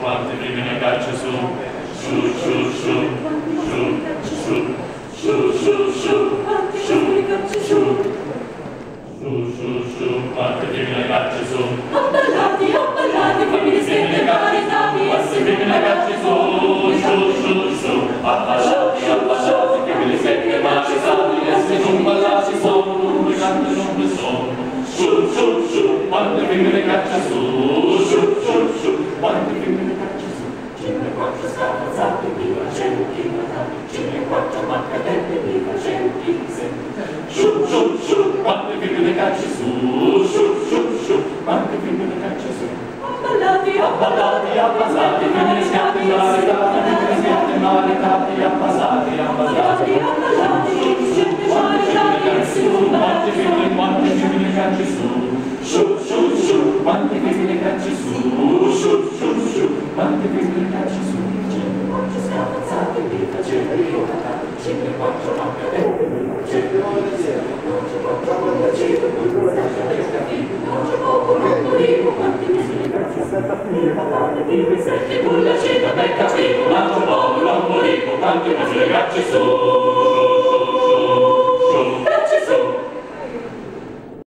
quante prime ne caccia su, su, su, su, su, su, su, su, su, su, su, su, quante prime ne caccia su. Ho ballati, femmine siete caritati, Quante prime ne caccia su, su, su, su, appasciati, femmine siete caritati, e se non ballati sono, non mi canta, non mi sono. Su, su, su, quante prime ne caccia su, su, su, su, quante prime ne caccia su. 5-4 scafazzate, mi facevo chi guardate, 5-4 maccadette, mi facevo chi sente. Su, su, su, quante prime ne caccia su, su, su, su, quante prime ne caccia su. Ho ballati, Abbassati, femmine schiatte maritati, femmine schiatte maritati, abbassati, ballati, siete maritati, quante femmine ne caccia su, su, su, su, quante femmine ne caccia su, su, su, su, quante femmine ne caccia su. 5-4 scafazzate, mi facevo chi guardate, 5-4 maccadette, mi facevo chi sente. Non c'è poco, non facevo, non c'è poco, non morivo, quanti mesi grazie a Santa Figlia, madame di Vicente, con la cena per capivo, Un altro poco non morivo, quante femmine ne caccia su.